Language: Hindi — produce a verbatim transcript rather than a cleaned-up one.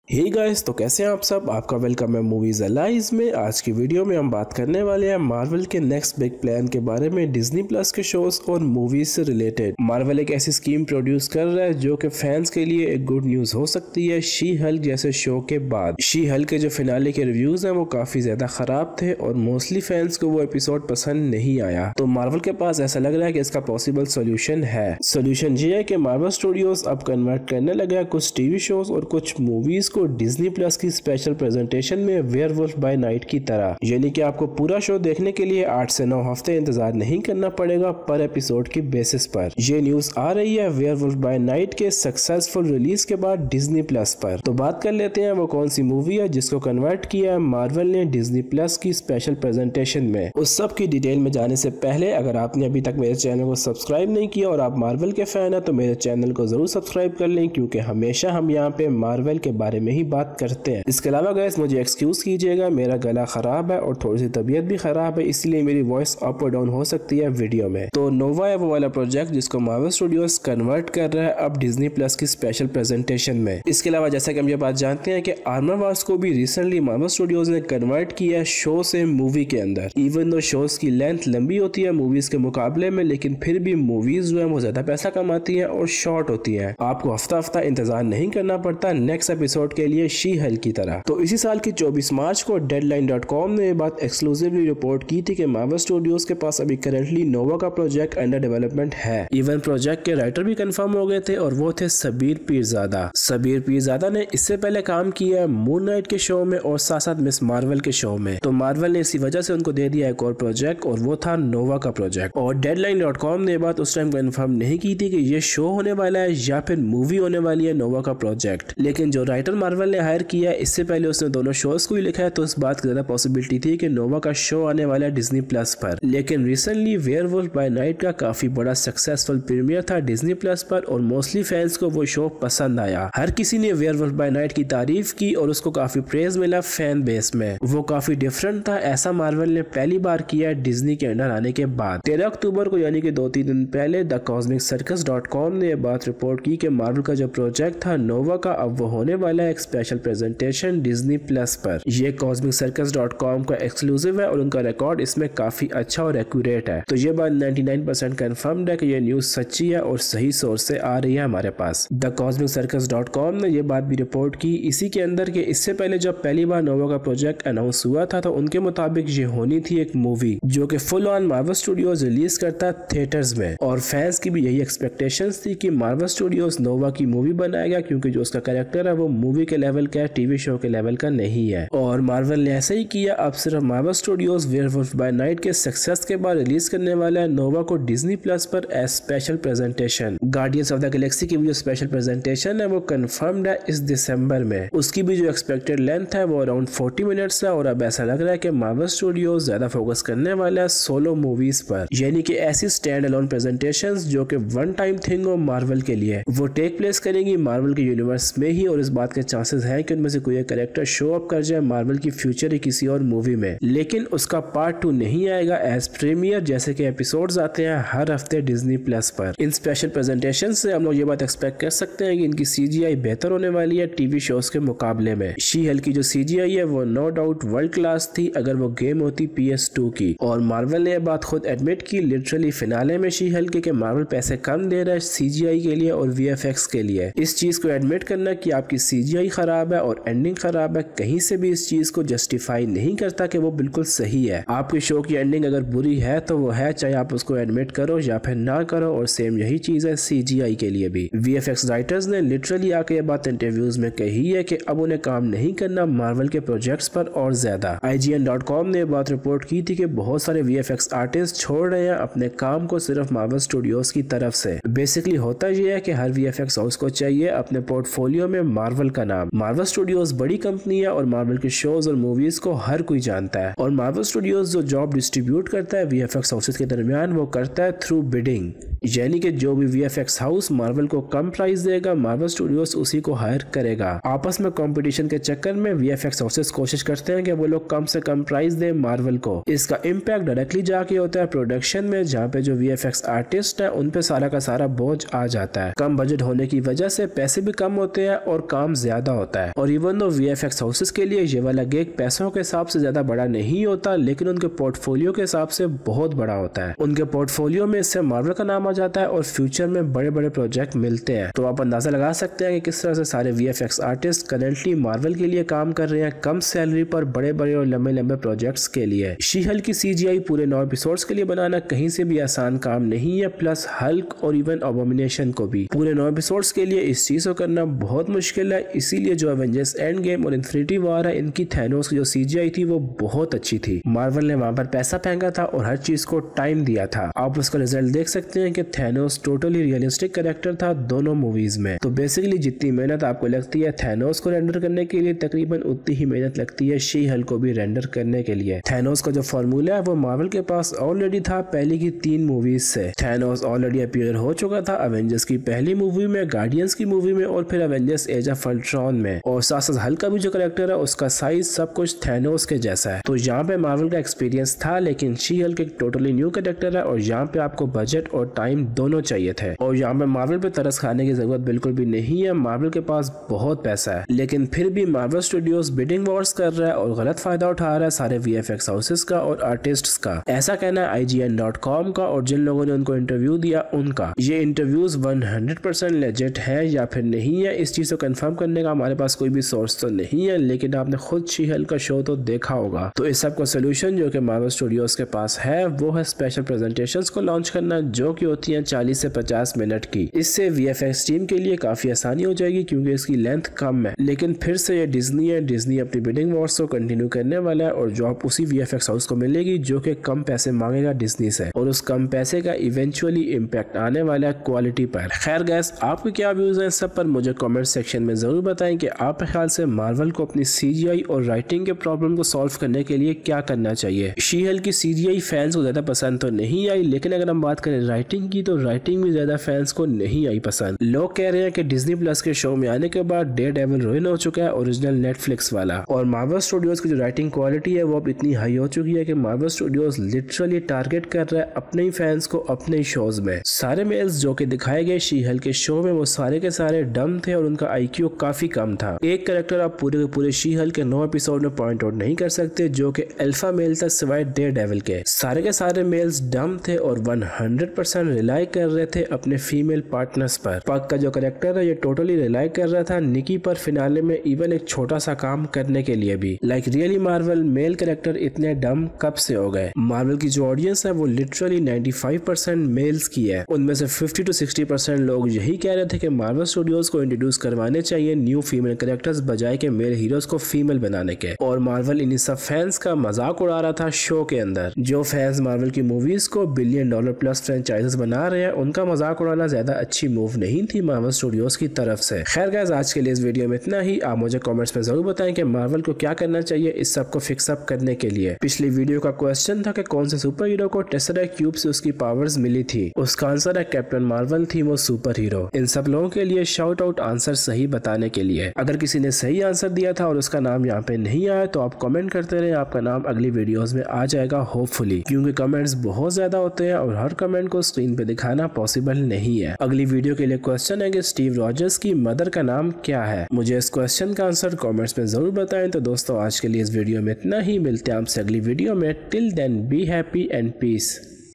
हे hey गाइस, तो कैसे हैं आप सब। आपका वेलकम है मूवीज अलाइज में। आज की वीडियो में हम बात करने वाले हैं मार्वल के नेक्स्ट बिग प्लान के बारे में, डिज्नी प्लस के शोज और मूवीज से रिलेटेड। मार्वल एक ऐसी स्कीम प्रोड्यूस कर रहा है जो कि फैंस के लिए एक गुड न्यूज हो सकती है शी हल्क जैसे शो के बाद। शी हल्क के जो फिनाले के रिव्यूज हैं वो काफी ज्यादा खराब थे और मोस्टली फैंस को वो एपिसोड पसंद नहीं आया। तो मार्वल के पास ऐसा लग रहा है कि इसका पॉसिबल सोल्यूशन है। सोल्यूशन ये है कि मार्वल स्टूडियोज अब कन्वर्ट करने लगे कुछ टीवी शोज और कुछ मूवीज डिज्नी प्लस की स्पेशल प्रेजेंटेशन में वेयरवुल्फ बाय नाइट की तरह, यानी कि आपको पूरा शो देखने के लिए आठ से नौ हफ्ते इंतजार नहीं करना पड़ेगा पर एपिसोड की बेसिस पर। ये न्यूज आ रही है वेयरवुल्फ बाय नाइट के सक्सेसफुल रिलीज के बाद डिज्नी प्लस पर। तो बात कर लेते हैं वो कौन सी मूवी है जिसको कन्वर्ट किया है मार्वल ने डिज्नी प्लस की स्पेशल प्रेजेंटेशन में। उस सब की डिटेल में जाने से पहले अगर आपने अभी तक मेरे चैनल को सब्सक्राइब नहीं किया और आप मार्वल के फैन है तो मेरे चैनल को जरूर सब्सक्राइब कर लें, क्योंकि हमेशा हम यहाँ पे मार्वल के बारे में ही बात करते हैं। इसके अलावा गाइस मुझे एक्सक्यूज कीजिएगा, मेरा गला खराब है और थोड़ी सी तबीयत भी खराब है, इसलिए मेरी वॉइस अप और डाउन हो सकती है वीडियो में। तो नोवा है वो वाला प्रोजेक्ट जिसको मार्वल स्टूडियोज कन्वर्ट कर रहा है अब डिज्नी प्लस की स्पेशल प्रेजेंटेशन में। इसके अलावा जैसा कि हम ये बात जानते हैं कि आर्मर वार्स को भी रिसेंटली मार्वल स्टूडियोज ने कन्वर्ट किया शो से मूवी के अंदर। इवन दो शोज की लेंथ लंबी होती है मूवीज के मुकाबले में, लेकिन फिर भी मूवीज जो है वो ज्यादा पैसा कमाती है और शॉर्ट होती है। आपको हफ्ता हफ्ता इंतजार नहीं करना पड़ता नेक्स्ट एपिसोड के लिए शी हल्क की तरह। तो इसी साल की चौबीस मार्च को डेडलाइन डॉट कॉम ने ये बात एक्सक्लूसिवली रिपोर्ट की थी कि मार्वल स्टूडियोज के पास अभी करंटली नोवा का प्रोजेक्ट अंडर डेवलपमेंट है। इवन प्रोजेक्ट के राइटर भी कंफर्म हो गए थे और वो थे सबीर पीरजादा। सबीर पीरजादा ने इससे पहले काम किया है मून नाइट के शो में और साथ साथ मिस मार्वल के शो में। तो मार्वल ने इसी वजह से उनको दे दिया एक और प्रोजेक्ट और वो था नोवा का प्रोजेक्ट। और डेडलाइन डॉट कॉम ने बात उस टाइम कंफर्म नहीं की थी कि ये शो होने वाला है या फिर मूवी होने वाली है नोवा का प्रोजेक्ट। लेकिन जो राइटर मार्वल ने हायर किया इससे पहले उसने दोनों शोज को ही लिखा है, तो इस बात की ज्यादा पॉसिबिलिटी थी कि नोवा का शो आने वाला है डिज्नी प्लस पर। लेकिन रिसेंटली वेयरवुल्फ बाय नाइट का काफी बड़ा सक्सेसफुल प्रीमियर था डिज्नी प्लस पर और मोस्टली फैंस को वो शो पसंद आया। हर किसी ने वेयरवुल्फ बाय नाइट की तारीफ की और उसको काफी प्रेज मिला फैन बेस में। वो काफी डिफरेंट था, ऐसा मार्वल ने पहली बार किया डिज्नी के अंडर आने के बाद। तेरह अक्टूबर को यानी कि दो तीन दिन पहले the Cosmic Circus dot com ने बात रिपोर्ट की कि मार्वल का जो प्रोजेक्ट था नोवा का अब वो होने वाला है एक स्पेशल प्रेजेंटेशन डिज्नी प्लस पर। ये कॉस्मिक सर्कस डॉट कॉम का एक्सक्लूसिव है और उनका रिकॉर्ड इसमें काफी अच्छा और एक्यूरेट है। तो ये बात निन्यानवे परसेंट कंफर्म्ड है कि ये न्यूज सच्ची है और सही सोर्स से आ रही है हमारे पास। The Cosmic Circus dot com ने ये बात भी रिपोर्ट की इसी के अंदर कि इससे पहले जब पहली बार नोवा का प्रोजेक्ट अनाउंस हुआ था तो उनके मुताबिक ये होनी थी एक मूवी जो कि full on Marvel Studios release करता थिएटर्स में। और फैंस की भी यही एक्सपेक्टेशंस थी कि मार्वल स्टूडियोज नोवा की मूवी बनाएगा, क्योंकि जो उसका कैरेक्टर है वो मूवी के लेवल का है, टीवी शो के लेवल का नहीं है। और मार्वल ने ऐसा ही किया। अब सिर्फ Marvel Studios Werewolf by Night के सक्सेस के बाद रिलीज करने वाला है नोवा को डिज्नी प्लस पर as special presentation. Guardians of the Galaxy की भी जो स्पेशल प्रेजेंटेशन है वो कंफर्म्ड है इस दिसंबर में। उसकी भी जो एक्सपेक्टेड लेंथ है वो अराउंड चालीस मिनट्स है और अब ऐसा लग रहा है कि मार्वल स्टूडियोज ज्यादा फोकस करने वाला है सोलो मूवीज पर, यानी कि ऐसी स्टैंड अलोन प्रेजेंटेशंस जो कि वन टाइम थिंग हो मार्वल के लिए। वो टेक प्लेस करेंगी मार्वल के यूनिवर्स में ही और इस बात के चांसेस हैं कि उनमें से कोई कैरेक्टर शो अप कर जाए मार्वल की फ्यूचर या किसी और मूवी में। लेकिन उसका पार्ट टू नहीं आएगा एज प्रीमियर जैसे कि एपिसोड्स आते हैं हर हफ्ते डिज्नी प्लस पर। इन स्पेशल प्रेजेंटेशन से हम लोग ये बात एक्सपेक्ट कर सकते हैं कि इनकी सीजीआई बेहतर होने वाली है टीवी शोज के मुकाबले में। शी हल्क की जो सीजीआई है वो नो डाउट वर्ल्ड क्लास थी अगर वो गेम होती पी एस टू की। और मार्वल ने यह बात खुद एडमिट की लिटरली फिनाले में शी हल्क के मार्वल पैसे कम दे रहा है सीजीआई के लिए और वीएफएक्स के लिए। इस चीज को एडमिट करना कि आपकी सीजीआई खराब है और एंडिंग खराब है कहीं से भी इस चीज को जस्टिफाई नहीं करता कि वो बिल्कुल सही है। आपके शो की एंडिंग अगर बुरी है तो वो है, चाहे आप उसको एडमिट करो या फिर ना करो। और सेम यही चीज है सीजीआई के लिए भी। वीएफएक्स राइटर्स ने लिटरली आके ये बात इंटरव्यूज में कही है कि अब उन्हें काम नहीं करना मार्वल के प्रोजेक्ट्स पर और ज्यादा। I G N dot com ने बात रिपोर्ट की थी कि बहुत सारे वीएफएक्स आर्टिस्ट छोड़ रहे हैं अपने काम को सिर्फ मार्वल स्टूडियोज की तरफ से। बेसिकली होता यह है कि हर वीएफएक्स हाउस को चाहिए अपने पोर्टफोलियो में मार्वल का नाम। मार्वल स्टूडियोज बड़ी कंपनी है और मार्वल के शोज और मूवीज को हर कोई जानता है। और मार्वल स्टूडियोज जो जॉब डिस्ट्रीब्यूट करता है वीएफएक्स हाउसेस के दरमियान वो करता है थ्रू बिडिंग। यानी कि जो भी वीएफएक्स हाउस मार्वल को कम प्राइस देगा, मार्वल स्टूडियोज उसी को हायर करेगा। आपस में कंपटीशन के चक्कर में वीएफएक्स हाउसेस कोशिश करते हैं कि वो लोग कम से कम प्राइस दे मार्वल को। इसका इम्पैक्ट डायरेक्टली जाके होता है प्रोडक्शन में, जहाँ पे जो वीएफएक्स आर्टिस्ट है उन पे सारा का सारा बोझ आ जाता है। कम बजट होने की वजह से पैसे भी कम होते हैं और काम ज्यादा होता है। और इवन दो वीएफएक्स हाउसेस के लिए ये वाला गिग पैसों के हिसाब से ज्यादा बड़ा नहीं होता, लेकिन उनके पोर्टफोलियो के हिसाब से बहुत बड़ा होता है। उनके पोर्टफोलियो में इससे मार्वल का नाम आ जाता है और फ्यूचर में बड़े बड़े प्रोजेक्ट मिलते हैं। तो आप अंदाजा लगा सकते हैं कि किस तरह से सारे वीएफएक्स आर्टिस्ट करेंटली मार्वल के लिए काम कर रहे हैं कम सैलरी पर बड़े बड़े और लंबे लंबे प्रोजेक्ट्स के लिए। शी हल्क की सीजीआई पूरे नौ एपिसोड्स के लिए बनाना कहीं से भी आसान काम नहीं है, प्लस हल्क और इवन अबोमिनेशन को भी पूरे नौ एपिसोड्स के लिए इस चीज को करना बहुत मुश्किल है। इसीलिए जो एवेंजर्स एंड गेम और इन्फिनिटी वॉर है, इनकी थैनोस की जो सीजीआई थी वो बहुत अच्छी थी। मार्वल ने वहां पर पैसा फेंका था और हर चीज को टाइम दिया था। आप उसका रिजल्ट देख सकते हैं कि थैनोस टोटली रियलिस्टिक कैरेक्टर था दोनों मूवीज में। तो बेसिकली जितनी मेहनत आपको लगती है थैनोस को रेंडर करने के लिए, तकरीबन उतनी ही मेहनत लगती है शी हल्क को भी रेंडर करने के लिए। थैनोस का जो फॉर्मूला है वो मार्वल के पास ऑलरेडी था पहले की तीन मूवीज से। थैनोस ऑलरेडी अपीयर हो चुका था एवेंजर्स की पहली मूवी में, गार्डियंस की मूवी में और फिर एवेंजर्स एज ऑफ अल्ट्रॉन में। और साथ साथ हल्क का भी जो कैरेक्टर है उसका साइज सब कुछ थैनोस के जैसा है। तो यहाँ पे मार्वल का एक्सपीरियंस था, लेकिन शी हल्क एक टोटली न्यू कैरेक्टर है और यहाँ पे आपको बजट और टाइम दोनों चाहिए थे। और यहाँ पे मार्वल पे तरस खाने की जरूरत बिल्कुल भी नहीं है, मार्वल के पास बहुत पैसा है। लेकिन फिर भी मार्वल स्टूडियोज बिडिंग वॉर्स कर रहा है और गलत फायदा उठा रहा है सारे वीएफएक्स हाउसेस का और आर्टिस्ट्स का। ऐसा कहना है I G N dot com का और जिन लोगों ने उनको इंटरव्यू दिया उनका। ये इंटरव्यूज हंड्रेड परसेंट लेजिट है या फिर नहीं है, इस चीज को कंफर्म करने का हमारे पास कोई भी सोर्स तो नहीं है, लेकिन आपने खुद शी हल्क का शो तो देखा होगा। तो इस सब का सोल्यूशन जो कि मार्वल स्टूडियोज के पास है वो है स्पेशल प्रेजेंटेशंस को लॉन्च करना, जो कि होती हैं चालीस से पचास मिनट की। इससे वीएफएक्स टीम के लिए काफी आसानी हो जाएगी क्योंकि इसकी लेंथ कम है। लेकिन फिर से ये डिज्नी है, डिज्नी अपनी बिडिंग वॉर्स को कंटिन्यू करने वाला है और जॉब उसी वीएफएक्स हाउस को मिलेगी जो कि कम पैसे मांगेगा डिज्नी से, और उस कम पैसे का इवेंचुअली इम्पैक्ट आने वाला है क्वालिटी पर। खैर गाइस, आपके क्या व्यूज हैं सब पर मुझे कमेंट सेक्शन में जरूर बताएं कि आपके ख्याल से मार्वल को अपनी सीजीआई और राइटिंग के प्रॉब्लम को सॉल्व करने के लिए क्या करना चाहिए। शी हल्क की सीजीआई फैंस को ज्यादा पसंद तो नहीं आई, लेकिन अगर हम बात करें राइटिंग की तो राइटिंग भी ज्यादा फैंस को नहीं आई पसंद। लोग कह रहे हैं कि डिज्नी प्लस के शो में आने के बाद डेयरडेविल रुइन हो चुका है ओरिजिनल नेटफ्लिक्स वाला, और मार्वल स्टूडियोज की जो राइटिंग क्वालिटी है वो अब इतनी हाई हो चुकी है कि मार्वल स्टूडियोज लिटरली टारगेट कर रहा है अपने ही फैंस को अपने शोज में। सारे मेल्स जो कि दिखाए गए शी हल्क के शो में वो सारे के सारे डम थे और उनका आईक्यू काफी कम था। एक कैरेक्टर आप पूरे के पूरे शी हल्क के नौ एपिसोड में पॉइंट आउट नहीं कर सकते जो कि अल्फा मेल था सिवाय डेयरडेविल के। सारे के सारे मेल्स डम थे और हंड्रेड परसेंट रिलाई कर रहे थे अपने फीमेल पार्टनर्स पर। पग का जो कैरेक्टर है ये टोटली रिलाई कर रहा था निकी पर फिनाले में, इवन एक छोटा सा काम करने के लिए भी। Like really Marvel male character इतने डम कब से हो गए। मार्वल की जो ऑडियंस है वो लिटरली पचानवे परसेंट मेल्स की है, उनमें से पचास टू साठ परसेंट लोग यही कह रहे थे कि मार्वल स्टूडियोज को इंट्रोड्यूस करवाने चाहिए न्यू फीमेल कैरेक्टर्स बजाय के मेल हीरोज को फीमेल बनाने के। और मार्वल इन्हीं सब फैंस का मजाक उड़ा रहा था शो के अंदर। जो फैंस मार्वल की मूवीज को बिलियन डॉलर प्लस फ्रेंचाइजेस बना रहे हैं उनका मजाक उड़ाना ज्यादा अच्छी मूव नहीं थी मार्वल स्टूडियोज की तरफ से। खैर गाइस, आज के लिए इस वीडियो में इतना ही। आप मुझे कमेंट्स में जरूर बताएं कि मार्वल को क्या करना चाहिए इस सब को फिक्स अप करने के लिए। पिछली वीडियो का क्वेश्चन था कि कौन से सुपर हीरो को टेसरेक्ट क्यूब से उसकी पावर्स मिली थी, उसका आंसर है कैप्टन मार्वल थी वो सुपर हीरो। इन सब लोगों के लिए शाउट आउट आंसर सही बताने के लिए। अगर किसी ने सही आंसर दिया था और उसका नाम यहाँ पे नहीं आया तो आप कमेंट करते रहे, आपका नाम अगली वीडियोस में आ जाएगा होपफुली, क्योंकि कमेंट्स बहुत ज्यादा होते हैं और हर कमेंट को स्क्रीन पे दिखाना पॉसिबल नहीं है। अगली वीडियो के लिए क्वेश्चन है कि स्टीव रॉजर्स की मदर का नाम क्या है। मुझे इस क्वेश्चन का आंसर कमेंट्स में जरूर बताएं। तो दोस्तों आज के लिए इस वीडियो में इतना ही, मिलते हैं आपसे अगली वीडियो में। Till then be happy and piece.